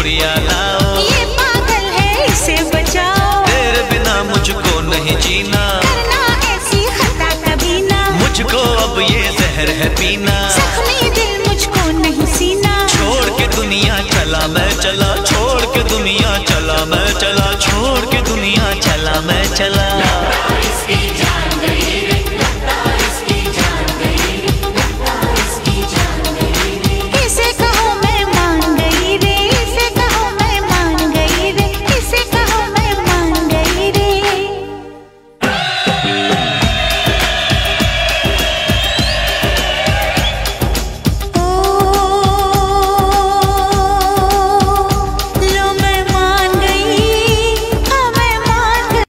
पुड़िया लाओ, ये पागल है इसे बचाओ, तेरे बिना मुझको नहीं जीना, करना ऐसी खता कभी ना, मुझको अब ये जहर है पीना, जख्मी दिल मुझको नहीं सीना, छोड़ के दुनिया चला मैं चला, छोड़ के दुनिया चला मैं चला, छोड़ के दुनिया चला मैं चला।